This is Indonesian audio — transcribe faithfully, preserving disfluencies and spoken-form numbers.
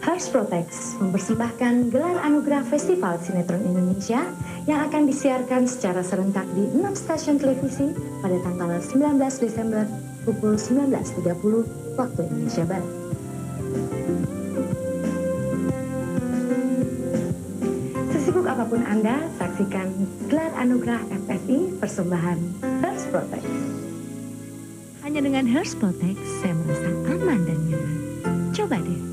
Hearst Protects mempersembahkan gelar anugerah Festival Sinetron Indonesia yang akan disiarkan secara serentak di enam stasiun televisi pada tanggal sembilan belas Desember pukul sembilan belas tiga puluh waktu Indonesia Barat. Sesibuk apapun Anda, saksikan gelar anugerah F S I persembahan Hearst Protects. Hanya dengan Hearst Protects, saya merasa aman dan nyaman. Coba deh.